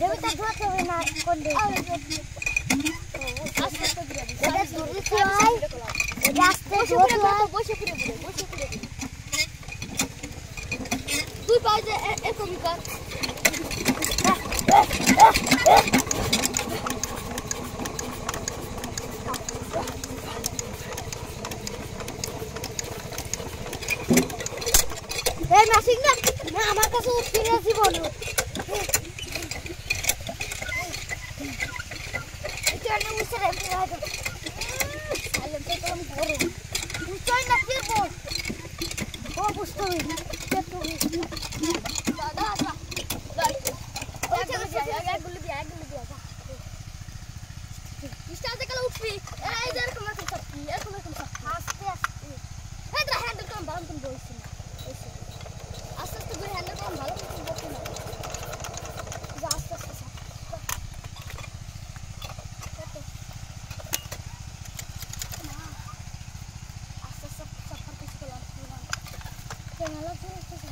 এটা ধরতে হবে না কোন দিকে আস্তে আস্তে ঘুরে এটা ধরতে হয় এটা আস্তে ধরতে হয় বসে পড়ে তুই পাজে এরকম কর এই মাসিক না আমার কাছে উঠতে জীবন এটা না উঠে রে আলো তো কম করো উঠই না কি বল ও বুঝতে হবে দাদা একগুলো দিয়া স্টার্ট থেকে উঠবি এই যে এরকম আস্তে আস্তে এই দা হ্যান্ডেল কম বাম তুমি বলছিস না আস্তে আস্তে ঘুরে হ্যান্ডেল কম ভালো মতন বসে না যা আস্তে আস্তে আস্তে আস্তে সফর কিছু করলাম কেন লাগছে